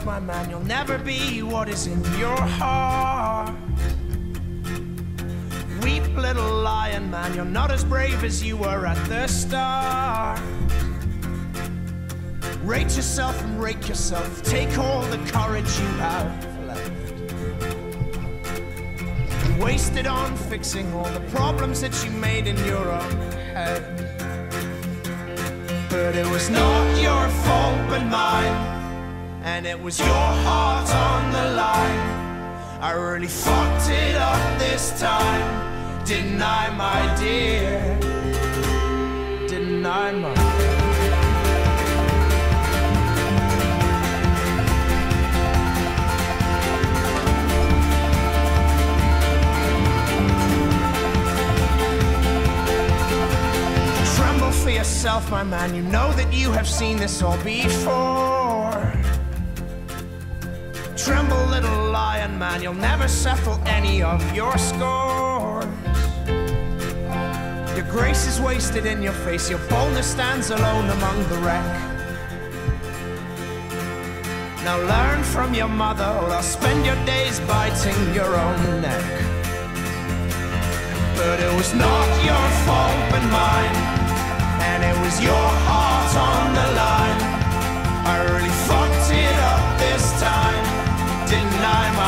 my man, you'll never be what is in your heart. Weep, little lion man, you're not as brave as you were at the start. Rate yourself and rake yourself, take all the courage you have left. You wasted on fixing all the problems that you made in your own head. But it was not your fault but mine, and it was your heart on the line. I really fucked it up this time, didn't I, my dear? Didn't I, my dear? Tremble for yourself, my man, you know that you have seen this all before. Tremble, little lion man, you'll never settle any of your scores. Your grace is wasted in your face, your boldness stands alone among the wreck. Now learn from your mother, or I'll spend your days biting your own neck. But it was not your fault but mine, and it was your heart on the line. I really fucked it up this time, didn't I?